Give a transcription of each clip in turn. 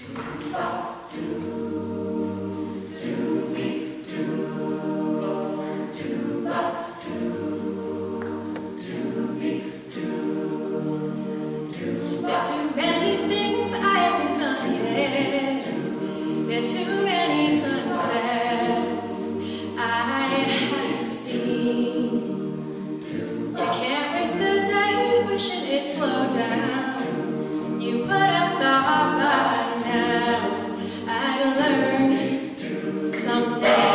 Too many things I haven't done yet. There are too many sunsets I haven't seen. You can't waste the day wishing it'd slow down. You would have thought by now I learned something.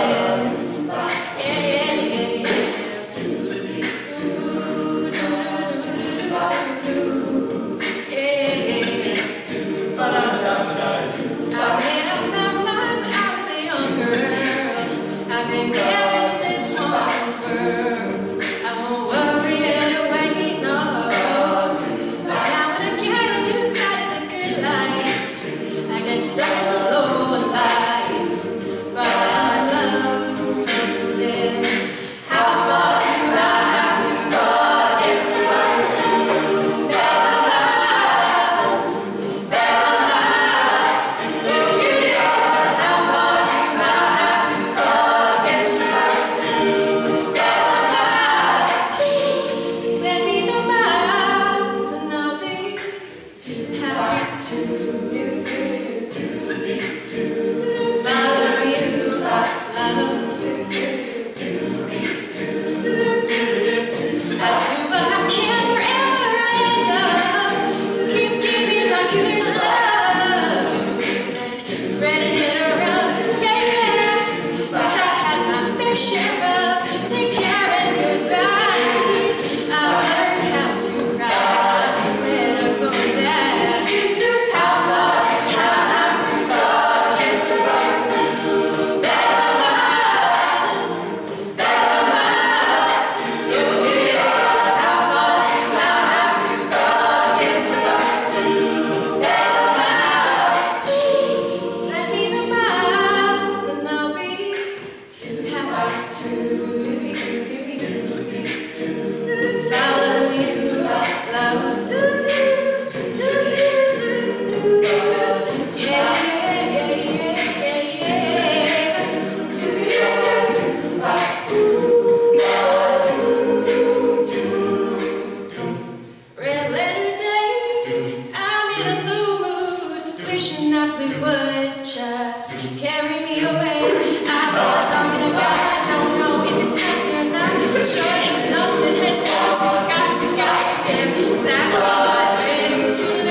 Wishing that we would just carry me away. I know what I'm talking about. I don't know if it's healthy or not. I'm sure it's something that's got to give exactly what brings to the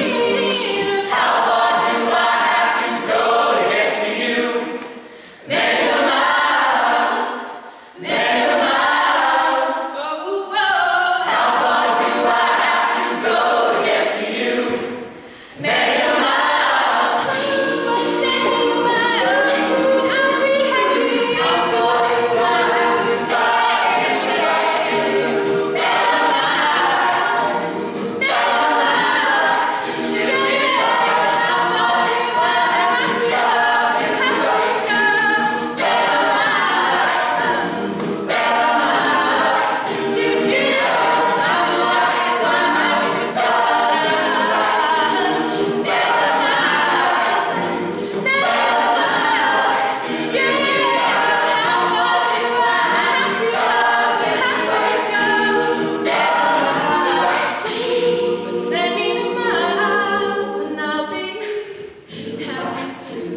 key. How far do I have to go to get to you? Mega miles, mega miles. Oh, oh. How far do I have to go to get to you? Mega miles. To